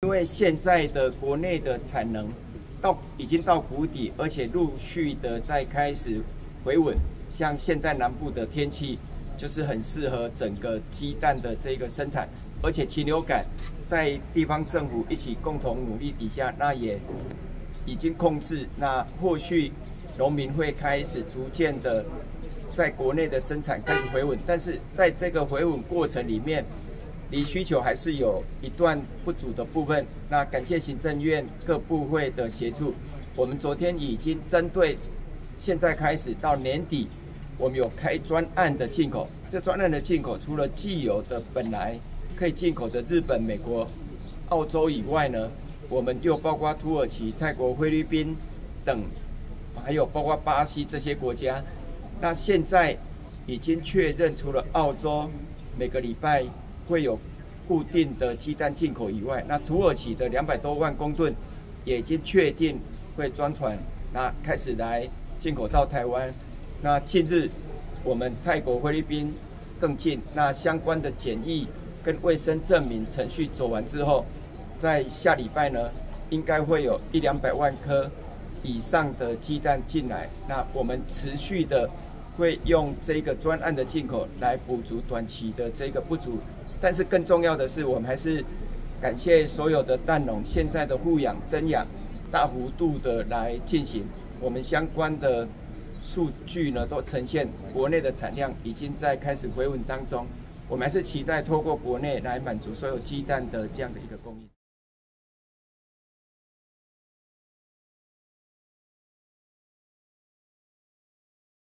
因为现在的国内的产能已经到谷底，而且陆续的在开始回稳。像现在南部的天气就是很适合整个鸡蛋的这个生产，而且禽流感在地方政府一起共同努力底下，那也已经控制。那后续农民会开始逐渐的在国内的生产开始回稳，但是在这个回稳过程里面，离需求还是有一段不足的部分。那感谢行政院各部会的协助，我们昨天已经针对现在开始到年底，我们有开专案的进口。这专案的进口，除了既有的本来可以进口的日本、美国、澳洲以外呢，我们又包括土耳其、泰国、菲律宾等，还有包括巴西这些国家。那现在已经确认，除了澳洲每个礼拜会有固定的鸡蛋进口以外，那土耳其的200多万公吨也已经确定会专船，那开始来进口到台湾。那近日我们泰国、菲律宾更近，那相关的检疫跟卫生证明程序走完之后，在下礼拜呢，应该会有100-200万颗以上的鸡蛋进来。那我们持续的会用这个专案的进口来补足短期的这个不足。但是更重要的是，我们还是感谢所有的蛋农现在的护养、增养大幅度的来进行，我们相关的数据呢都呈现国内的产量已经在开始回稳当中。我们还是期待透过国内来满足所有鸡蛋的这样的一个供应。